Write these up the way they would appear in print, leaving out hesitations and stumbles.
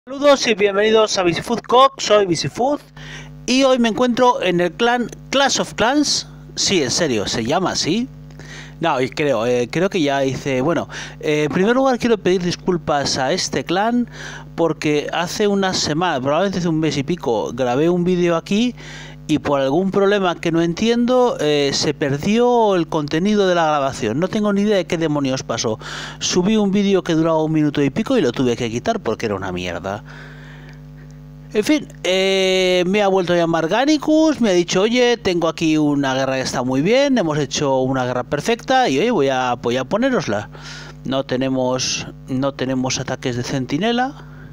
Saludos y bienvenidos a VisiFood Cook, soy VisiFood y hoy me encuentro en el clan Clash of Clans. Sí, en serio, se llama así. No, y creo que ya hice... Bueno, en primer lugar quiero pedir disculpas a este clan porque hace una semana, probablemente hace un mes y pico, grabé un vídeo aquí y por algún problema que no entiendo se perdió el contenido de la grabación. No tengo ni idea de qué demonios pasó. Subí un vídeo que duraba 1 minuto y pico y lo tuve que quitar porque era una mierda. En fin, me ha vuelto a llamar Ganicus, me ha dicho, oye, tengo aquí una guerra que está muy bien, hemos hecho una guerra perfecta y oye, voy a ponérosla. No tenemos ataques de centinela.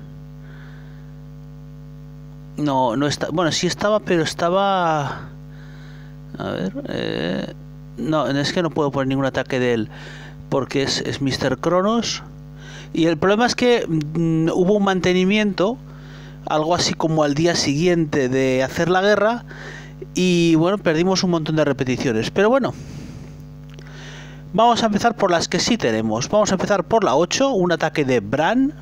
No está, bueno, sí estaba, pero estaba... A ver, no, es que no puedo poner ningún ataque de él porque es Mr. Cronos. Y el problema es que hubo un mantenimiento, algo así como al día siguiente de hacer la guerra, y bueno, perdimos un montón de repeticiones. Pero bueno, vamos a empezar por las que sí tenemos. Vamos a empezar por la 8, un ataque de Bran.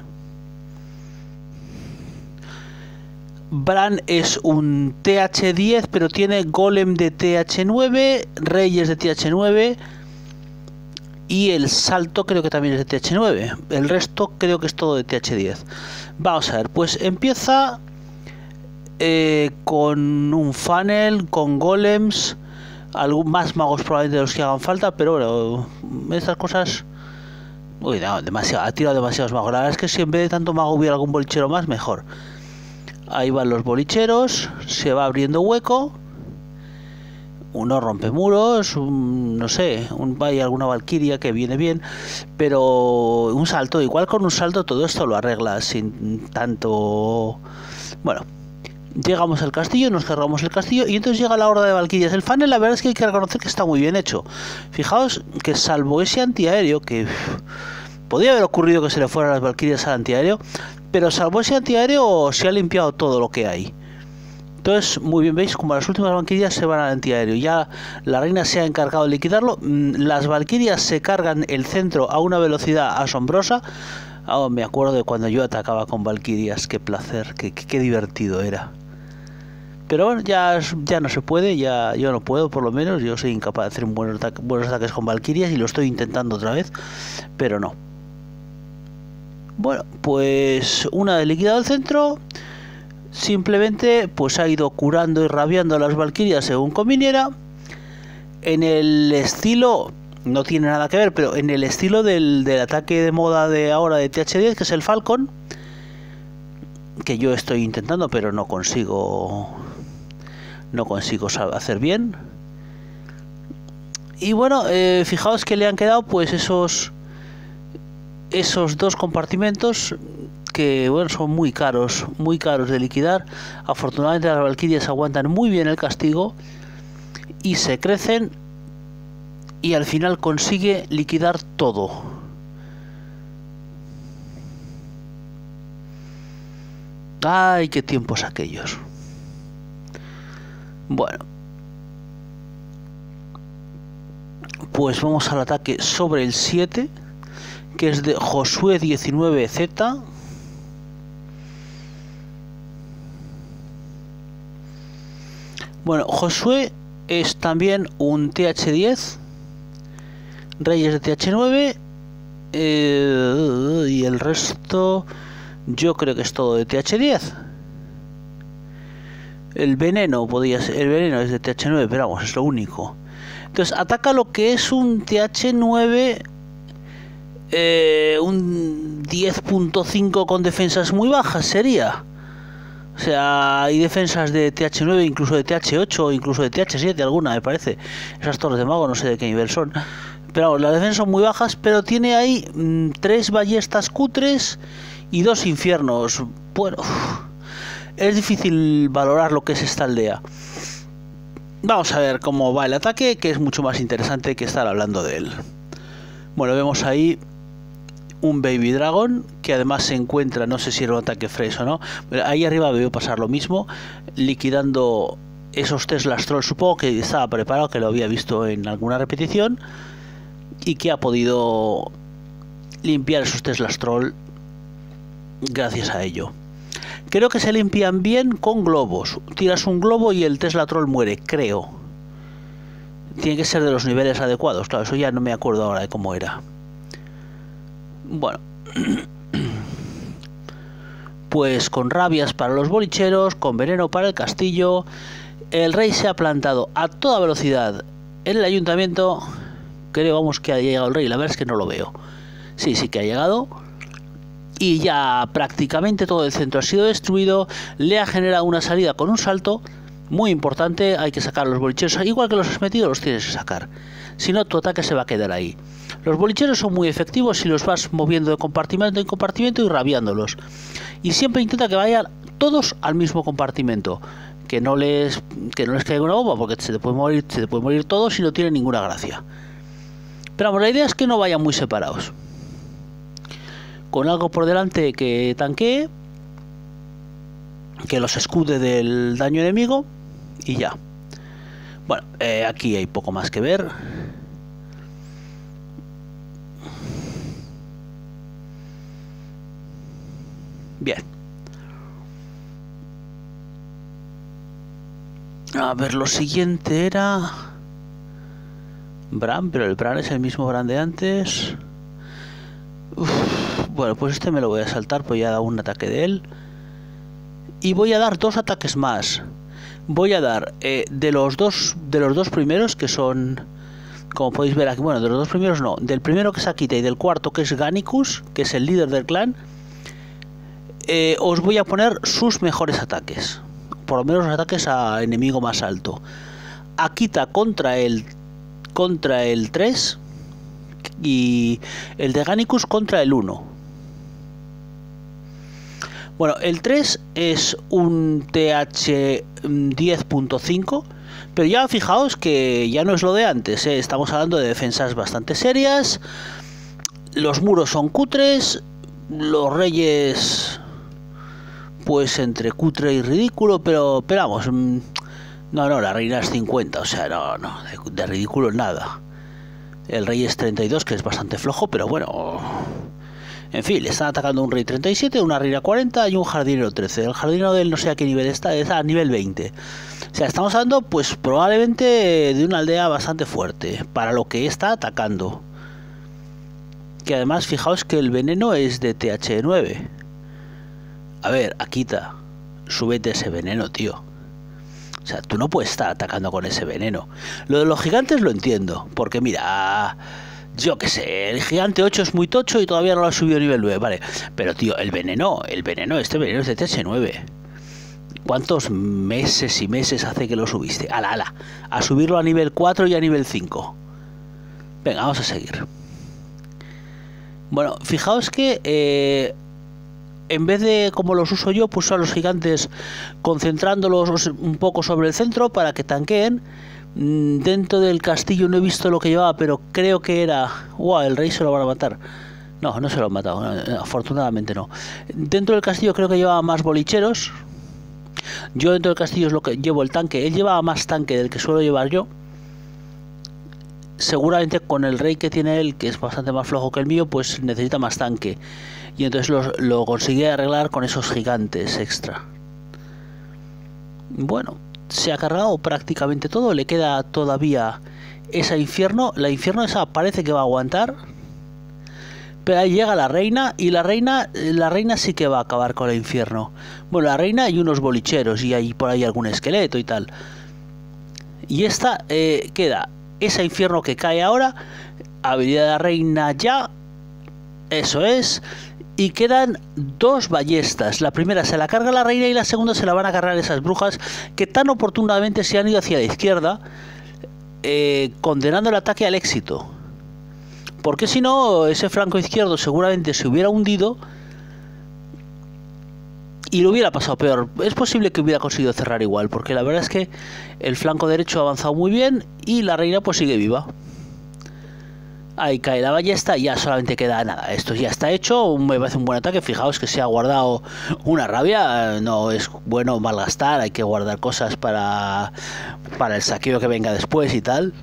Bran es un TH10, pero tiene golem de TH9, reyes de TH9 y el salto creo que también es de TH9. El resto creo que es todo de TH10. Vamos a ver, pues empieza con un funnel, con golems, más magos probablemente de los que hagan falta, pero bueno, estas cosas... Uy, no, demasiado, ha tirado demasiados magos. La verdad es que si en vez de tanto mago hubiera algún bolichero más, mejor. Ahí van los bolicheros, se va abriendo hueco. Uno rompe muros, no sé, hay alguna valquiria que viene bien, pero un salto, igual con un salto todo esto lo arregla sin tanto... Bueno, llegamos al castillo, nos cargamos el castillo y entonces llega la horda de valquirias. El funnel, la verdad es que hay que reconocer que está muy bien hecho. Fijaos que salvo ese antiaéreo, que podría haber ocurrido que se le fueran las valquirias al antiaéreo, pero salvo ese antiaéreo se ha limpiado todo lo que hay. Entonces, muy bien, veis como las últimas valquirias se van al antiaéreo. Ya la reina se ha encargado de liquidarlo. Las valquirias se cargan el centro a una velocidad asombrosa. Oh, me acuerdo de cuando yo atacaba con valquirias. Qué placer, qué divertido era. Pero bueno, ya no se puede. Ya yo no puedo, por lo menos. Yo soy incapaz de hacer buenos ataques con valquirias y lo estoy intentando otra vez, pero no. Bueno, pues una vez liquidado el centro, simplemente pues ha ido curando y rabiando a las valquirias según conviniera. En el estilo, no tiene nada que ver, pero en el estilo del ataque de moda de ahora de TH10, que es el Falcon, que yo estoy intentando, pero no consigo hacer bien. Y bueno, fijaos que le han quedado pues esos dos compartimentos que bueno, son muy caros de liquidar. Afortunadamente las valquirias aguantan muy bien el castigo y se crecen y al final consigue liquidar todo. Ay, qué tiempos aquellos. Bueno, pues vamos al ataque sobre el 7, que es de Josué 19Z. Bueno, Josué es también un TH10, reyes de TH9, y el resto yo creo que es todo de TH10. El veneno podría ser, el veneno es de TH9, pero vamos, es lo único. Entonces ataca lo que es un TH9, un 10.5 con defensas muy bajas sería. O sea, hay defensas de TH9, incluso de TH8, incluso de TH7 alguna, me parece. Esas torres de mago no sé de qué nivel son. Pero vamos, las defensas son muy bajas, pero tiene ahí 3 ballestas cutres y 2 infiernos. Bueno, es difícil valorar lo que es esta aldea. Vamos a ver cómo va el ataque, que es mucho más interesante que estar hablando de él. Bueno, vemos ahí un Baby Dragon, que además se encuentra, no sé si era un ataque fresh o no, pero ahí arriba veo pasar lo mismo, liquidando esos Teslas Troll. Supongo que estaba preparado, que lo había visto en alguna repetición y que ha podido limpiar esos Teslas Troll gracias a ello. Creo que se limpian bien con globos. Tiras un globo y el Tesla Troll muere, creo. Tiene que ser de los niveles adecuados. Claro, eso ya no me acuerdo ahora de cómo era. Bueno. Pues con rabias para los bolicheros, con veneno para el castillo. El rey se ha plantado a toda velocidad en el ayuntamiento. Creo, vamos, que ha llegado el rey. La verdad es que no lo veo. Sí, sí que ha llegado. Y ya prácticamente todo el centro ha sido destruido. Le ha generado una salida con un salto muy importante. Hay que sacar los bolicheros. Igual que los has metido, los tienes que sacar. Si no, tu ataque se va a quedar ahí. Los bolicheros son muy efectivos si los vas moviendo de compartimento en compartimento y rabiándolos. Y siempre intenta que vayan todos al mismo compartimento. Que no les caiga una bomba, porque se te puede morir todos y no tiene ninguna gracia. Pero vamos, la idea es que no vayan muy separados. Con algo por delante que tanquee, que los escude del daño enemigo y ya. Bueno, aquí hay poco más que ver. Bien. A ver, lo siguiente era Bran, pero el Bran es el mismo Bran de antes. Bueno, pues este me lo voy a saltar, pues ya he dado un ataque de él. Y voy a dar dos ataques más. Voy a dar de los dos primeros, que son, como podéis ver aquí, bueno, de los dos primeros no, del primero que es Akita y del cuarto que es Gannicus, que es el líder del clan. Os voy a poner sus mejores ataques. Por lo menos los ataques a enemigo más alto. Akita contra el 3 y el de Gannicus contra el 1. Bueno, el 3 es un TH 10.5, pero ya fijaos que ya no es lo de antes, ¿eh? Estamos hablando de defensas bastante serias. Los muros son cutres, los reyes pues entre cutre y ridículo, pero vamos, no, la reina es 50, o sea, no, de ridículo nada. El rey es 32, que es bastante flojo, pero bueno, en fin, le están atacando un rey 37, una reina 40 y un jardinero 13. El jardinero de él no sé a qué nivel está a nivel 20. O sea, estamos hablando pues probablemente de una aldea bastante fuerte para lo que está atacando. Que además fijaos que el veneno es de TH9. A ver, Akita, súbete ese veneno, tío. O sea, tú no puedes estar atacando con ese veneno. Lo de los gigantes lo entiendo, porque mira, yo qué sé, el gigante 8 es muy tocho y todavía no lo ha subido a nivel 9, vale. Pero tío, este veneno es de TH9. ¿Cuántos meses y meses hace que lo subiste? Ala, a subirlo a nivel 4 y a nivel 5. Venga, vamos a seguir. Bueno, fijaos que en vez de como los uso yo, pues a los gigantes concentrándolos un poco sobre el centro para que tanqueen. Dentro del castillo no he visto lo que llevaba, pero creo que era... ¡Wow! El rey se lo van a matar. No se lo han matado, afortunadamente no. Dentro del castillo creo que llevaba más bolicheros. Yo dentro del castillo es lo que llevo el tanque. Él llevaba más tanque del que suelo llevar yo. Seguramente con el rey que tiene él, que es bastante más flojo que el mío, pues necesita más tanque. Y entonces lo conseguí arreglar con esos gigantes extra. Bueno, se ha cargado prácticamente todo. Le queda todavía esa infierno. La infierno esa parece que va a aguantar. Pero ahí llega la reina. Y la reina sí que va a acabar con el infierno. Bueno, la reina y unos bolicheros. Y hay por ahí algún esqueleto y tal. Y esta queda ese infierno que cae ahora. Habilidad de la reina ya. Eso es. Y quedan dos ballestas. La primera se la carga la reina y la segunda se la van a cargar esas brujas que tan oportunamente se han ido hacia la izquierda, condenando el ataque al éxito. Porque si no, ese flanco izquierdo seguramente se hubiera hundido y lo hubiera pasado peor. Es posible que hubiera conseguido cerrar igual, porque la verdad es que el flanco derecho ha avanzado muy bien y la reina pues sigue viva. Ahí cae la ballesta y ya solamente queda nada. Esto ya está hecho, me parece un buen ataque. Fijaos que se ha guardado una rabia. No es bueno malgastar, hay que guardar cosas para el saqueo que venga después y tal.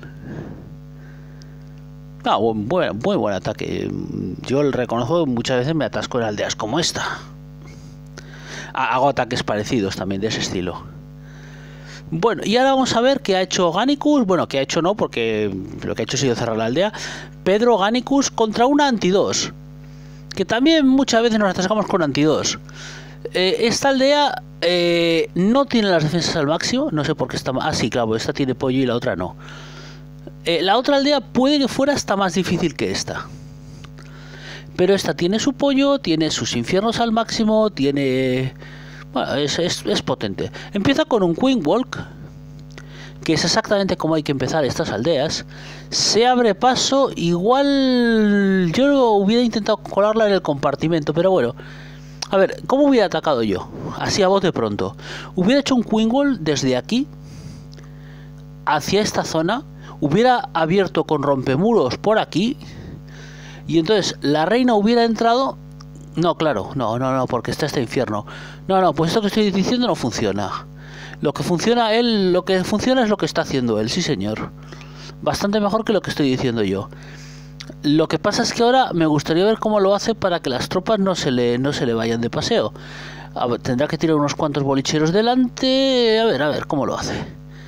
Muy buen ataque. Yo el reconozco, muchas veces me atasco en aldeas como esta. Hago ataques parecidos también de ese estilo. Bueno, y ahora vamos a ver qué ha hecho Gannicus. Bueno, qué ha hecho no, porque lo que ha hecho ha sido cerrar la aldea. Pedro Gannicus contra una anti-2, que también muchas veces nos atascamos con anti-2. Esta aldea no tiene las defensas al máximo. No sé por qué está... Ah, sí, claro, esta tiene pollo y la otra no. La otra aldea puede que fuera hasta más difícil que esta. Pero esta tiene su pollo, tiene sus infiernos al máximo, tiene... Bueno, es potente. Empieza con un Queen Walk, que es exactamente como hay que empezar estas aldeas. Se abre paso, igual yo hubiera intentado colarla en el compartimento, pero bueno. A ver, ¿cómo hubiera atacado yo? Así a bote pronto. Hubiera hecho un Queen Wall desde aquí hacia esta zona, hubiera abierto con rompemuros por aquí, y entonces la reina hubiera entrado... No, claro, no, porque está este infierno. No, pues esto que estoy diciendo no funciona. Lo que funciona es lo que está haciendo él, sí señor. Bastante mejor que lo que estoy diciendo yo. Lo que pasa es que ahora me gustaría ver cómo lo hace para que las tropas no se le vayan de paseo. A ver, tendrá que tirar unos cuantos bolicheros delante. A ver cómo lo hace.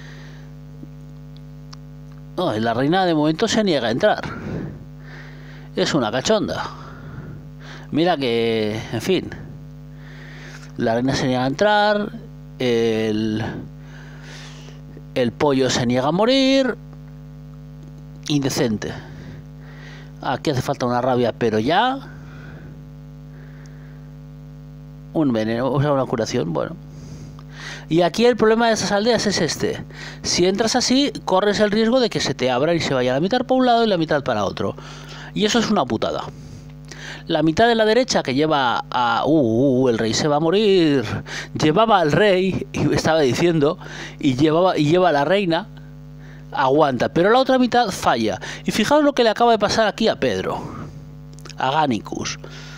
No, la reina de momento se niega a entrar. Es una cachonda. Mira que, en fin, la reina se niega a entrar, el pollo se niega a morir. Indecente. Aquí hace falta una rabia, pero ya. Un veneno, o sea, una curación, bueno. Y aquí el problema de esas aldeas es este. Si entras así, corres el riesgo de que se te abra y se vaya la mitad para un lado y la mitad para otro. Y eso es una putada. La mitad de la derecha que lleva a... el rey se va a morir. Llevaba al rey, y estaba diciendo, y lleva a la reina, aguanta. Pero la otra mitad falla. Y fijaos lo que le acaba de pasar aquí a Pedro. A Gannicus.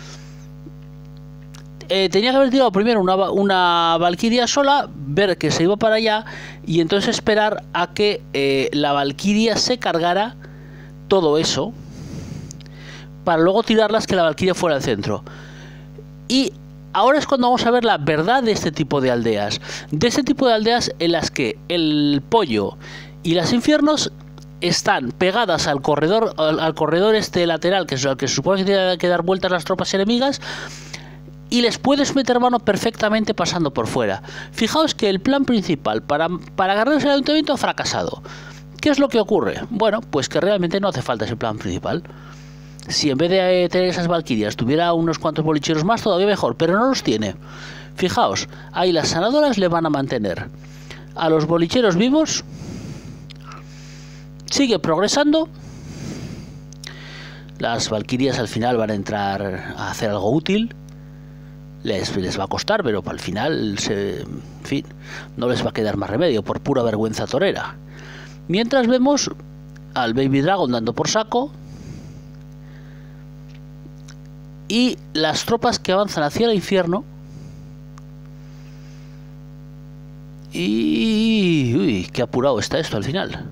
Tenía que haber tirado primero una valquiria sola, ver que se iba para allá, y entonces esperar a que la valquiria se cargara todo eso, para luego tirarlas, que la valquiria fuera al centro. Y ahora es cuando vamos a ver la verdad de este tipo de aldeas. De este tipo de aldeas en las que el pollo y las infiernos están pegadas al corredor este lateral, que es al que se supone que tienen que dar vueltas las tropas enemigas, y les puedes meter mano perfectamente pasando por fuera. Fijaos que el plan principal para agarrarse el ayuntamiento ha fracasado. ¿Qué es lo que ocurre? Bueno, pues que realmente no hace falta ese plan principal. Si en vez de tener esas valquirias tuviera unos cuantos bolicheros más, todavía mejor, pero no los tiene. Fijaos, ahí las sanadoras le van a mantener a los bolicheros vivos. Sigue progresando. Las valquirias al final van a entrar a hacer algo útil. Les va a costar, pero al final, en fin, no les va a quedar más remedio por pura vergüenza torera. Mientras vemos al Baby Dragon dando por saco. Y las tropas que avanzan hacia el infierno. Y... uy, qué apurado está esto al final.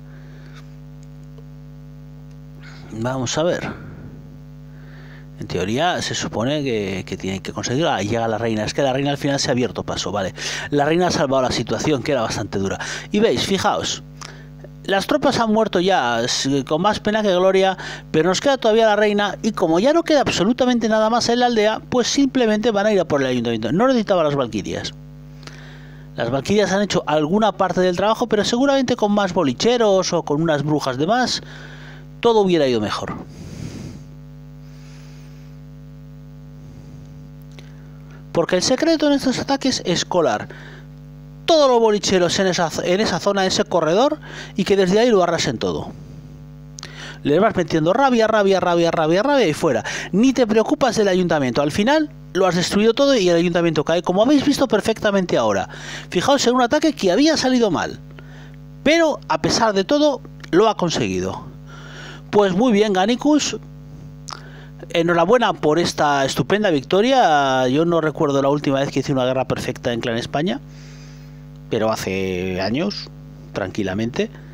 Vamos a ver. En teoría se supone que tienen que conseguirlo. Ahí llega la reina. Es que la reina al final se ha abierto paso, vale. La reina ha salvado la situación, que era bastante dura. Y veis, fijaos. Las tropas han muerto ya con más pena que gloria, pero nos queda todavía la reina, y como ya no queda absolutamente nada más en la aldea, pues simplemente van a ir a por el ayuntamiento. No necesitaba las valquirias. Las valquirias han hecho alguna parte del trabajo, pero seguramente con más bolicheros o con unas brujas de más, todo hubiera ido mejor. Porque el secreto en estos ataques es colar todos los bolicheros en esa zona, en ese corredor, y que desde ahí lo arrasen todo. Le vas metiendo rabia y fuera. Ni te preocupas del ayuntamiento. Al final lo has destruido todo y el ayuntamiento cae, como habéis visto perfectamente ahora. Fijaos en un ataque que había salido mal, pero a pesar de todo lo ha conseguido. Pues muy bien, Gannicus. Enhorabuena por esta estupenda victoria. Yo no recuerdo la última vez que hice una guerra perfecta en Clan España, pero hace años, tranquilamente.